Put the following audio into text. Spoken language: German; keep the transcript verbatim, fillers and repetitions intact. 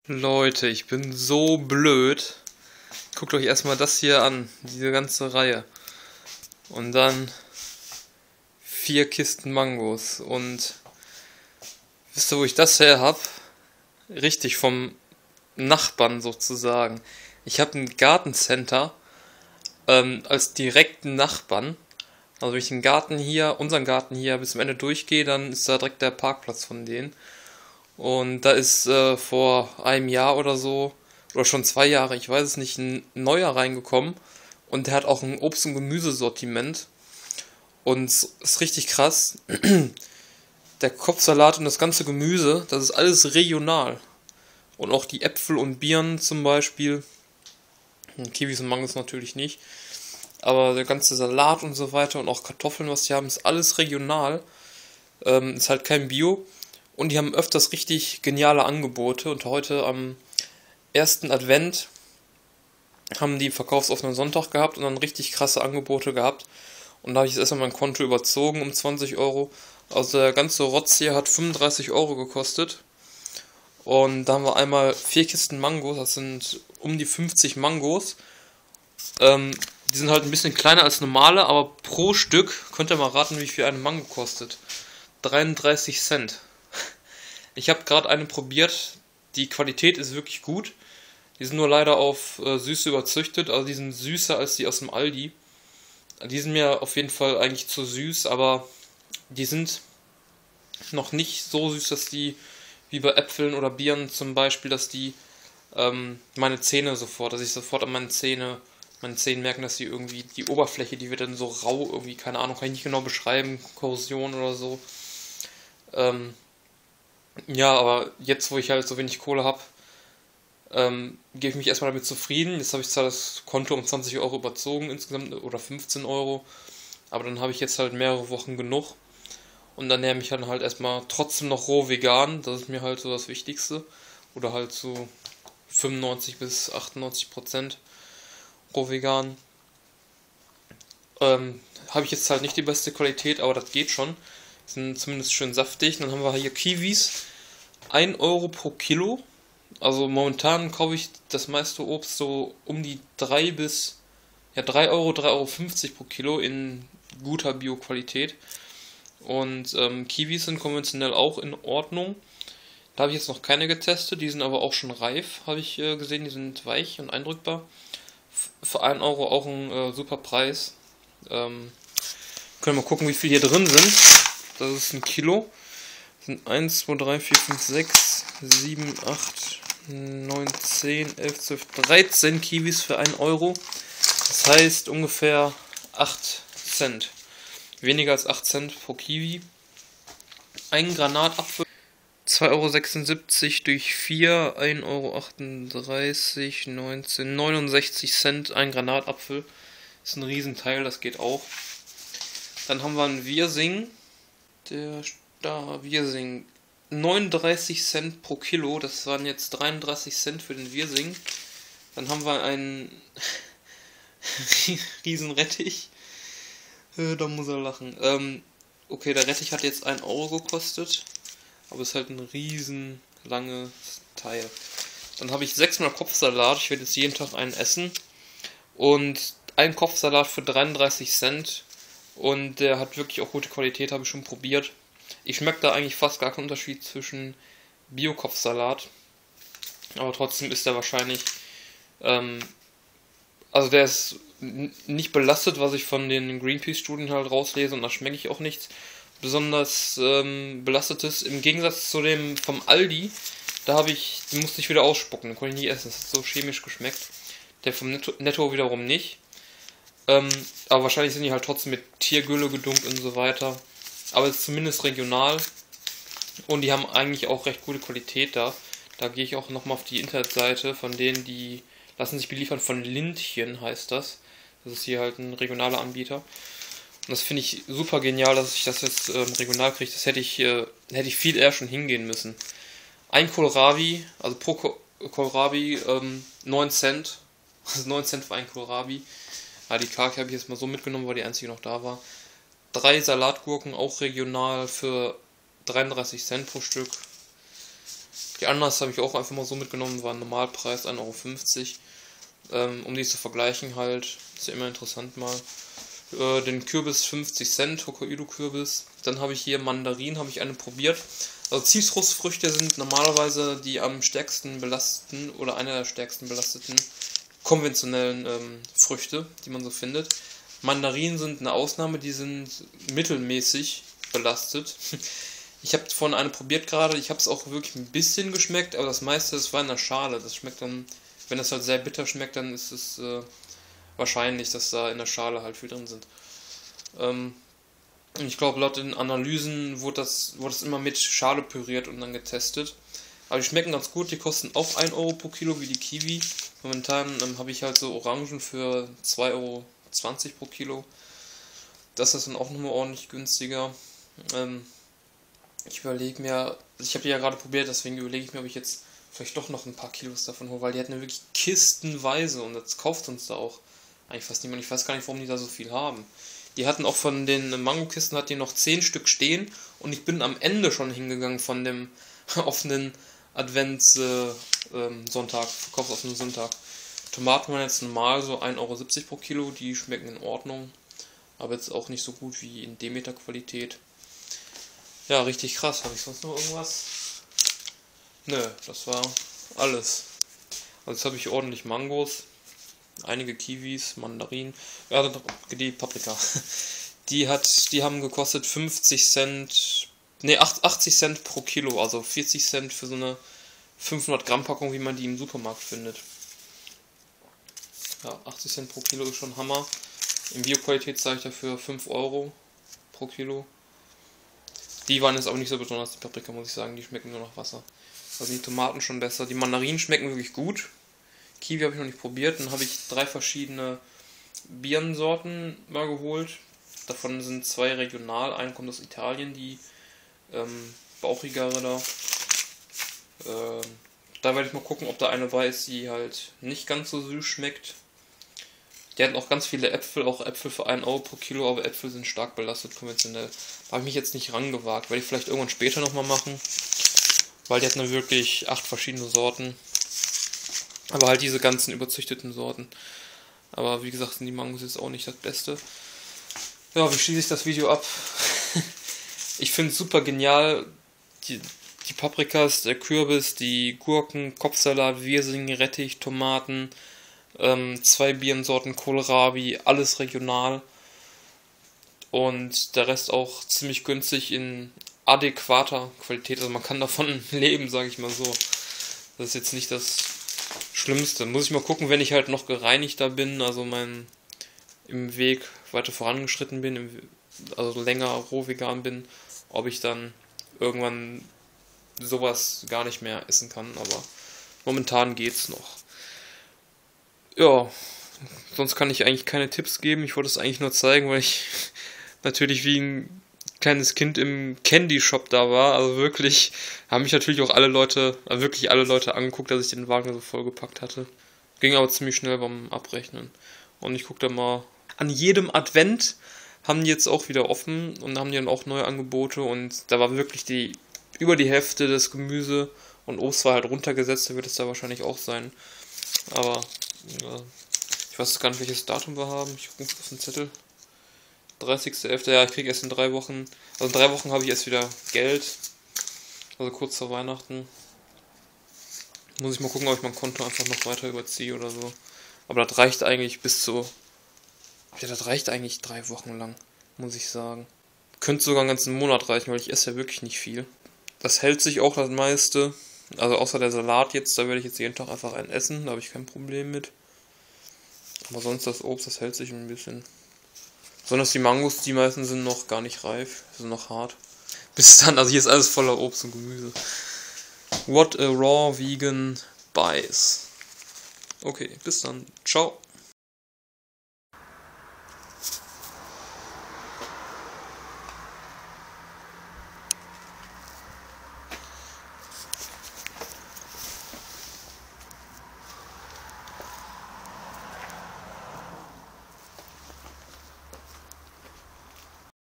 Leute, ich bin so blöd. Guckt euch erstmal das hier an, diese ganze Reihe. Und dann vier Kisten Mangos. Und wisst ihr, wo ich das her hab? Richtig, vom Nachbarn sozusagen. Ich habe ein Gartencenter ähm, als direkten Nachbarn. Also wenn ich den Garten hier, unseren Garten hier bis zum Ende durchgehe, dann ist da direkt der Parkplatz von denen. Und da ist äh, vor einem Jahr oder so, oder schon zwei Jahre, ich weiß es nicht, ein neuer reingekommen. Und der hat auch ein Obst- und Gemüsesortiment. Und es ist richtig krass. Der Kopfsalat und das ganze Gemüse, das ist alles regional. Und auch die Äpfel und Birnen zum Beispiel. Kiwis und Mangos natürlich nicht. Aber der ganze Salat und so weiter und auch Kartoffeln, was die haben, ist alles regional. Ähm, ist halt kein Bio. Und die haben öfters richtig geniale Angebote. Und heute am ersten Advent haben die verkaufsoffenen Sonntag gehabt und dann richtig krasse Angebote gehabt. Und da habe ich jetzt erstmal mein Konto überzogen um zwanzig Euro. Also der ganze Rotz hier hat fünfunddreißig Euro gekostet. Und da haben wir einmal vier Kisten Mangos, das sind um die fünfzig Mangos. Ähm, die sind halt ein bisschen kleiner als normale, aber pro Stück könnt ihr mal raten, wie viel eine Mango kostet. dreiunddreißig Cent. Ich habe gerade eine probiert, die Qualität ist wirklich gut. Die sind nur leider auf äh, Süße überzüchtet, also die sind süßer als die aus dem Aldi. Die sind mir auf jeden Fall eigentlich zu süß, aber die sind noch nicht so süß, dass die, wie bei Äpfeln oder Birnen zum Beispiel, dass die ähm, meine Zähne sofort, dass ich sofort an meine Zähne, meine Zähne merken, dass die irgendwie, die Oberfläche, die wird dann so rau, irgendwie, keine Ahnung, kann ich nicht genau beschreiben, Korrosion oder so. Ähm, ja, aber jetzt, wo ich halt so wenig Kohle habe, ähm, gebe ich mich erstmal damit zufrieden. Jetzt habe ich zwar das Konto um zwanzig Euro überzogen insgesamt oder fünfzehn Euro, aber dann habe ich jetzt halt mehrere Wochen genug und dann ernähre mich dann halt erstmal trotzdem noch roh vegan. Das ist mir halt so das Wichtigste. Oder halt so fünfundneunzig bis achtundneunzig Prozent roh vegan. Ähm, habe ich jetzt halt nicht die beste Qualität, aber das geht schon. Sind zumindest schön saftig. Dann haben wir hier Kiwis. ein Euro pro Kilo. Also momentan kaufe ich das meiste Obst so um die drei bis ja drei Euro, drei Euro fünfzig pro Kilo in guter Bio-Qualität. Und ähm, Kiwis sind konventionell auch in Ordnung. Da habe ich jetzt noch keine getestet, die sind aber auch schon reif, habe ich äh, gesehen, die sind weich und eindrückbar. F für ein Euro auch ein äh, super Preis. Ähm, können wir mal gucken, wie viel hier drin sind. Das ist ein Kilo. Das sind eins, zwei, drei, vier, fünf, sechs, sieben, acht, neun, zehn, elf, zwölf, dreizehn Kiwis für ein Euro. Das heißt ungefähr acht Cent. Weniger als acht Cent pro Kiwi. Ein Granatapfel. zwei Euro sechsundsiebzig durch vier. ein Euro achtunddreißig, neunzehn, neunundsechzig Cent. Ein Granatapfel. Ist ein Riesenteil, das geht auch. Dann haben wir einen Wirsing. Der da Wirsing. neununddreißig Cent pro Kilo. Das waren jetzt dreiunddreißig Cent für den Wirsing. Dann haben wir einen Riesenrettich. Da muss er lachen. Ähm, okay, der Rettich hat jetzt ein Euro gekostet. Aber ist halt ein riesen langes Teil. Dann habe ich sechsmal Kopfsalat. Ich werde jetzt jeden Tag einen essen. Und ein Kopfsalat für dreiunddreißig Cent. Und der hat wirklich auch gute Qualität, habe ich schon probiert. Ich schmecke da eigentlich fast gar keinen Unterschied zwischen Bio-Kopfsalat. Aber trotzdem ist der wahrscheinlich... Ähm, also der ist nicht belastet, was ich von den Greenpeace-Studien halt rauslese, und da schmecke ich auch nichts besonders ähm, belastetes. Im Gegensatz zu dem vom Aldi, da habe ich, den musste ich wieder ausspucken, den konnte ich nicht essen, das hat so chemisch geschmeckt. Der vom Netto, Netto wiederum nicht. Ähm, aber wahrscheinlich sind die halt trotzdem mit Tiergülle gedunkt und so weiter. Aber es ist zumindest regional und die haben eigentlich auch recht gute Qualität da. Da gehe ich auch nochmal auf die Internetseite von denen, die lassen sich beliefern von Lindchen, heißt das. Das ist hier halt ein regionaler Anbieter. Und das finde ich super genial, dass ich das jetzt ähm, regional kriege. Das hätte ich, äh, hätte ich viel eher schon hingehen müssen. Ein Kohlrabi, also pro Ko Kohlrabi ähm, neun Cent. Also neun Cent für ein Kohlrabi. Ja, die Kaki habe ich jetzt mal so mitgenommen, weil die einzige noch da war. Drei Salatgurken, auch regional, für dreiunddreißig Cent pro Stück. Die Ananas habe ich auch einfach mal so mitgenommen, war ein Normalpreis ein Euro fünfzig. Ähm, um die zu vergleichen halt, ist ja immer interessant mal. Äh, den Kürbis fünfzig Cent, Hokkaido-Kürbis. Dann habe ich hier Mandarinen, habe ich eine probiert. Also Zitrusfrüchte sind normalerweise die am stärksten belasteten oder einer der stärksten belasteten konventionellen ähm, Früchte, die man so findet. Mandarinen sind eine Ausnahme, die sind mittelmäßig belastet. Ich habe von einer probiert gerade, ich habe es auch wirklich ein bisschen geschmeckt, aber das meiste, das war in der Schale. Das schmeckt dann, wenn das halt sehr bitter schmeckt, dann ist es äh, wahrscheinlich, dass da in der Schale halt viel drin sind. Ähm, ich glaube, laut den Analysen wurde das, wurde das immer mit Schale püriert und dann getestet. Aber die schmecken ganz gut, die kosten auch ein Euro pro Kilo wie die Kiwi. Momentan ähm, habe ich halt so Orangen für zwei Euro zwanzig pro Kilo. Das ist dann auch nochmal ordentlich günstiger. Ähm, ich überlege mir, ich habe die ja gerade probiert, deswegen überlege ich mir, ob ich jetzt vielleicht doch noch ein paar Kilos davon hole, weil die hatten ja wirklich kistenweise und das kauft uns da auch eigentlich fast niemand. Ich weiß gar nicht, warum die da so viel haben. Die hatten auch von den Mangokisten, hat die noch zehn Stück stehen und ich bin am Ende schon hingegangen von dem offenen Adventssonntag, äh, ähm, Sonntag, verkaufsoffenen Sonntag. Tomaten waren jetzt normal so ein Euro siebzig pro Kilo, die schmecken in Ordnung, aber jetzt auch nicht so gut wie in Demeter-Qualität. Ja, richtig krass. Habe ich sonst noch irgendwas? Nö, das war alles. Also jetzt habe ich ordentlich Mangos, einige Kiwis, Mandarinen, ja, die Paprika. Die hat, die haben gekostet fünfzig Cent, ne, achtzig Cent pro Kilo, also vierzig Cent für so eine fünfhundert Gramm Packung, wie man die im Supermarkt findet. Ja, achtzig Cent pro Kilo ist schon Hammer. In Bioqualität zahle ich dafür fünf Euro pro Kilo. Die waren jetzt aber nicht so besonders, die Paprika, muss ich sagen, die schmecken nur nach Wasser. Also die Tomaten schon besser. Die Mandarinen schmecken wirklich gut. Kiwi habe ich noch nicht probiert. Dann habe ich drei verschiedene Birnensorten mal geholt. Davon sind zwei regional. Eine kommt aus Italien, die ähm, bauchigere da. Ähm, da werde ich mal gucken, ob da eine bei ist, die halt nicht ganz so süß schmeckt. Die hatten auch ganz viele Äpfel, auch Äpfel für einen Euro pro Kilo, aber Äpfel sind stark belastet konventionell. Da habe ich mich jetzt nicht rangewagt, werde ich vielleicht irgendwann später nochmal machen. Weil die hatten dann wirklich acht verschiedene Sorten. Aber halt diese ganzen überzüchteten Sorten. Aber wie gesagt, sind die Mangos jetzt auch nicht das Beste. Ja, wie schließe ich das Video ab? Ich finde es super genial. Die, die Paprikas, der Kürbis, die Gurken, Kopfsalat, Wirsing, Rettich, Tomaten, ähm, zwei Birnensorten, Kohlrabi, alles regional. Und der Rest auch ziemlich günstig in adäquater Qualität. Also man kann davon leben, sage ich mal so. Das ist jetzt nicht das Schlimmste. Muss ich mal gucken, wenn ich halt noch gereinigter bin, also mein im Weg weiter vorangeschritten bin, im, also länger roh vegan bin, ob ich dann irgendwann sowas gar nicht mehr essen kann, aber momentan geht's noch. Ja, sonst kann ich eigentlich keine Tipps geben. Ich wollte es eigentlich nur zeigen, weil ich natürlich wie ein kleines Kind im Candy Shop da war. Also wirklich, haben mich natürlich auch alle Leute, also wirklich alle Leute angeguckt, dass ich den Wagen so vollgepackt hatte. Ging aber ziemlich schnell beim Abrechnen. Und ich gucke da mal, an jedem Advent haben die jetzt auch wieder offen und haben die dann auch neue Angebote und da war wirklich die, über die Hälfte des Gemüse und Obst war halt runtergesetzt, da wird es da wahrscheinlich auch sein. Aber, ja, ich weiß gar nicht, welches Datum wir haben. Ich gucke auf den Zettel. dreißigster elfter Ja, ich kriege erst in drei Wochen. Also in drei Wochen habe ich erst wieder Geld. Also kurz vor Weihnachten. Muss ich mal gucken, ob ich mein Konto einfach noch weiter überziehe oder so. Aber das reicht eigentlich bis zu... Ja, das reicht eigentlich drei Wochen lang, muss ich sagen. Könnte sogar einen ganzen Monat reichen, weil ich esse ja wirklich nicht viel. Das hält sich auch das meiste. Also außer der Salat jetzt, da werde ich jetzt jeden Tag einfach einen essen. Da habe ich kein Problem mit. Aber sonst das Obst, das hält sich ein bisschen... Besonders die Mangos, die meisten sind noch gar nicht reif, sind noch hart. Bis dann, also hier ist alles voller Obst und Gemüse. What a raw vegan buys. Okay, bis dann. Ciao.